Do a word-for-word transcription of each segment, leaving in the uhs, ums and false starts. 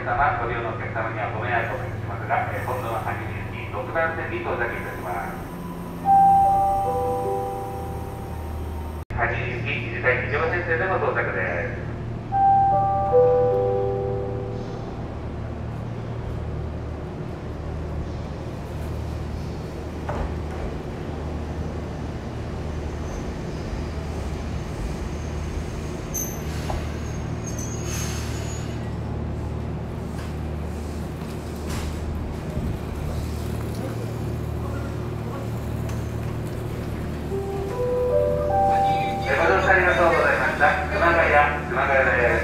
様、ご利用のお客様にはご迷惑をおかけしますが、えー、本土のはちじにろくばん線に到着いたします。はちじ行き、自治体非常編成での到着です。熊谷、熊谷です。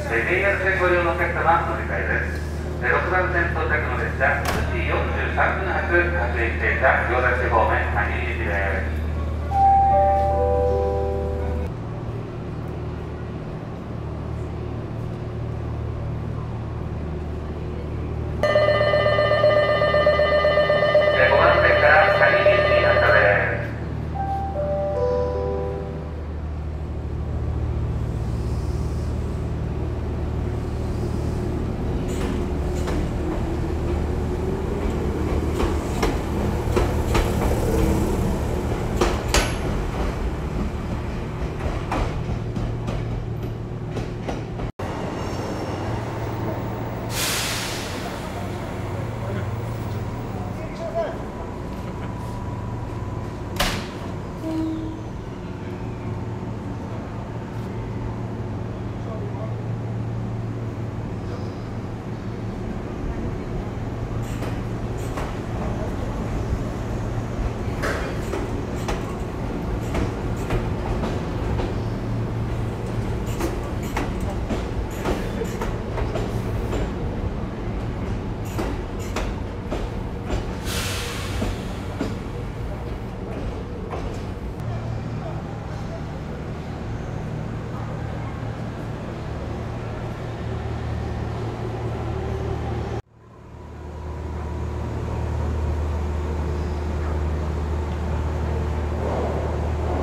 ジェイアール 線ご利用のお客様、乗り換えです。ろくばん線到着の列車、くじよんじゅうさんぷん発、各駅停車、行田市方面、はちじです。ごばん線からはちじに発車です。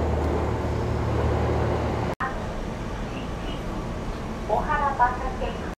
小原バス停